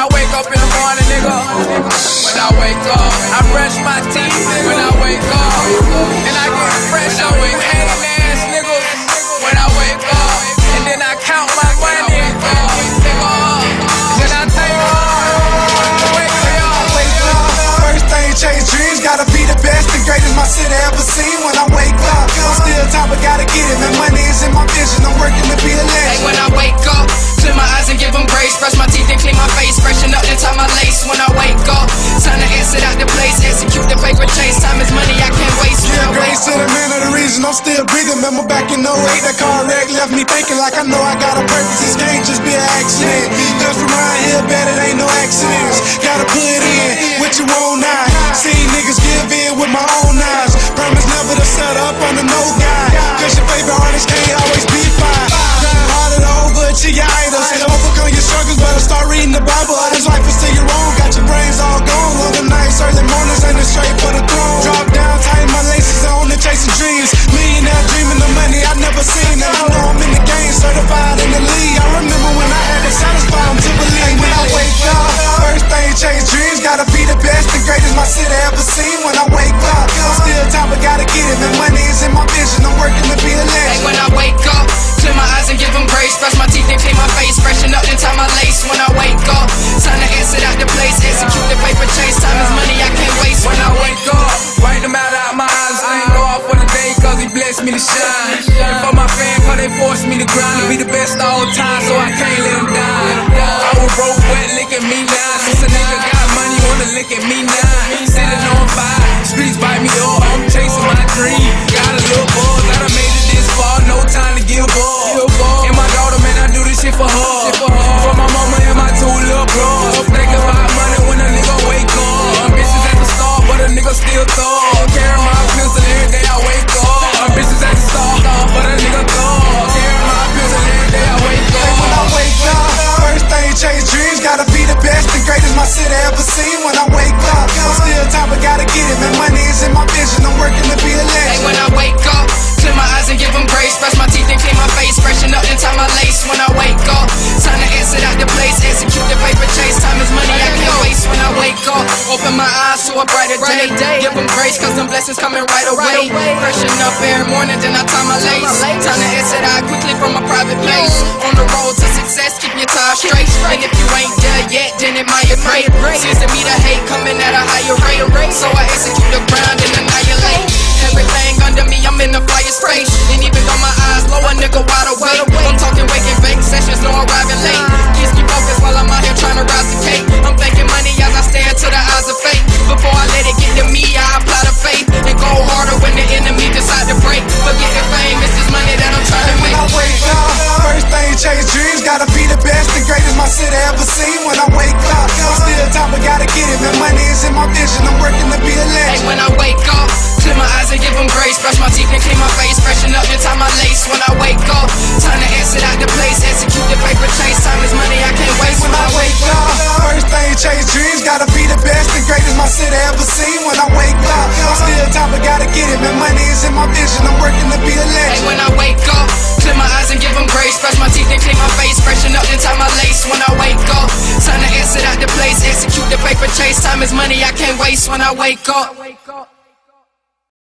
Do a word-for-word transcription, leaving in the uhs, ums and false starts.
I wake up in the morning, nigga. When I wake up, I brush my teeth. When I wake up, and I get fresh on with hating ass niggas. When I wake up, and then I count my money. Then I take off. Wake up, wake up. First thing, chase dreams. Gotta be the best and greatest my city ever seen. When I wake up, I'm still top, but gotta get it. Man, money is in my vision. I'm working to be a legend. Hey, when I wake up, clear my eyes and give them grace. Brush my teeth and clean my face. Freshen up and tie my lace. When I wake up, time to exit out the place. Execute the paper chase. Time is money, I can't waste. Yeah, grace to the man of the reason I'm still breathing. Remember back in oh eight, that car wreck left me thinking like I know I got a purpose. This can't just be an accident. Cause from around here, bet it ain't no accidents. Gotta put in what you want now. See niggas give in with my own eyes. Promise never to set up on the no guy. Cause your favorite artist can't always be fine. Hard it over to your idols. And overcome your struggles, better start reading the Bible. This life is till you're wrong. Got your brains all gone. Long the nights, early mornings, ain't it straight for the throne. Drop down, tighten my laces on and chasing dreams. Millionaire dreaming the money I never seen. And I know I'm in the game, certified in the league. I remember when I had to satisfy them to believe. When I wake up, first thing, chase dreams. Gotta be the best and greatest my city ever seen. When I wake up, I'm still top, but gotta get it. Man, money is in my vision. I'm working to be a legend. Hey, when I wake up, clear my eyes and give them grace. Brush my teeth and clean my face. Freshen up and tie my lace. When I wake up, time to exit out the place. Execute the paper chase. Time is money, I can't waste. When I wake up, wipe them out of my eyes. I ain't go out for the day cause he blessed me to shine. And for my fans cause they forced me to grind. To be the best all time so I can't let them die. I was broke, wet, licking me now. Since a nigga got money, wanna lick at me now. Sitting on fire, streets bite me up. I'm chasing my dream. Got a little buzz, I done made it this far. No time to give up. And my daughter, man, I do this shit for her. For my mama and my two little bros. Thinking about money when a nigga wake up. Ambitious at the start, but a nigga still thug. Carry my pistol every day I wake up. Ambitious at the start, but a nigga thug. Carry my pistol every day I wake up. Hey, when I wake up, first thing, chase dreams. Gotta be the best and greatest my city ever seen. When I wake up, I'm still top, but gotta get it. Man, money is in my vision. I'm working to be a legend. Hey, when I wake up, clear my eyes and give them grace. Brush my teeth and clean my face. Freshen up and tie my lace. When I wake up, time to exit out the place. Execute the paper chase. Time is money, I can't waste. When I wake up, open my eyes to a brighter day. Give them grace cause them blessings coming right away. Freshen up every morning, then I tie my lace. Time to exit out quickly from a private place. On the road to success, keep your tie straight. And if you ain't there yet, then it might break. Seems to me the hate coming at a higher rate. So I execute the grind and annihilate everything under me. I'm in the fire space. And even though my eyes low, a nigga wide awake. I'm talking waking fake sessions, no arriving late. Kids keep focused while I'm out here trying to rise the cake. I'm thinking money as I stare into the eyes of fate. Before I let it get to me, I apply the faith and go harder when the enemy decide to break. Forget the fame, it's this money that I'm trying to make. When I wake up, first thing, chase dreams. Gotta be the best and greatest my city ever seen. When I wake up, I'm still top, but gotta get it. Man, money is in my vision. I'm working to be a legend. Hey, when I wake up, clear my eyes and give them grace. Brush my teeth and clean my face. Freshen up and tie my lace. When I wake up, time to exit out the place. Execute the paper chase. Time is money, I can't waste. When I wake up, first thing, chase dreams. Gotta be the best and greatest my city ever seen. When I wake up, I'm still top, but gotta get it. Man, money is in my vision. I'm working to be a legend. Hey, when I wake up, clear my eyes and give them grace. Brush my teeth and clean my face. Freshen up and tie my lace. When I wake up, time to exit out the place. Execute the paper chase. Time is money, I can't waste. When I wake up.